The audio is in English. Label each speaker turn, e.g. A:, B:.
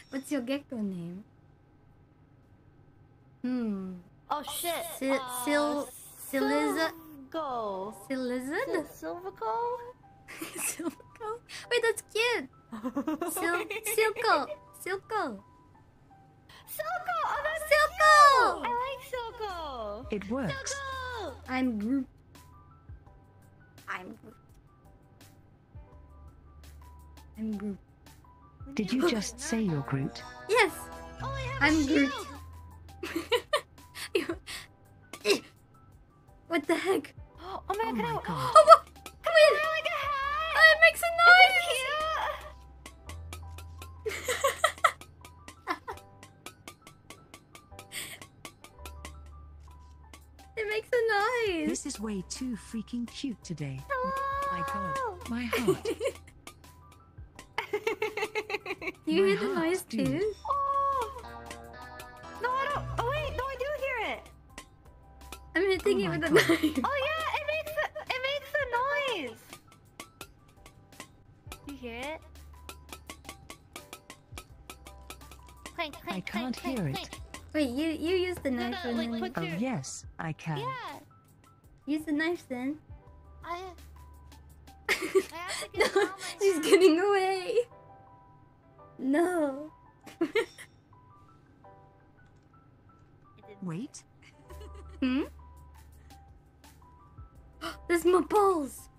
A: What's your gecko name?
B: Oh shit.
A: Silizard?
B: Silvergo.
A: Silizard?
B: Silvergo?
A: Silco? Wait, that's cute! Silco! Silco!
B: Silco! Oh, that's
A: Silco!
B: cute! I like Silco!
C: It works.
B: Silco!
A: I'm Groot. I'm Groot. I'm Groot.
C: Did you just say you're Groot?
A: Yes!
B: Oh, I have
A: I'm
B: a
A: Groot.
B: shield!
A: What the heck?
B: Oh my god,
C: my God.
A: Oh, what? Come in!
B: I like a hat!
A: Oh, it makes a noise! It makes a noise!
C: This is way too freaking cute today.
B: Hello!
C: My God, my heart.
A: You
C: My
A: hear the
C: heart,
A: noise
C: dude.
A: too?
B: Oh! No, I don't. Oh wait, no, I do hear it.
A: I'm hitting
C: Oh
A: it
C: my
A: with a
C: God.
A: knife.
B: Oh yeah, it makes the noise. You hear it? Clank, clank,
C: I can't
B: clank,
C: hear
B: clank,
C: it.
A: Wait, you use the knife
B: no,
A: and
B: like,
A: then...
B: put
C: Oh
B: your-
C: yes, I can.
B: Yeah,
A: Use the knife then.
B: I have to get
A: No,
B: it on my
A: she's
B: hand.
A: getting away. No.
B: It didn't-
C: Wait,
A: Hmm? There's more balls.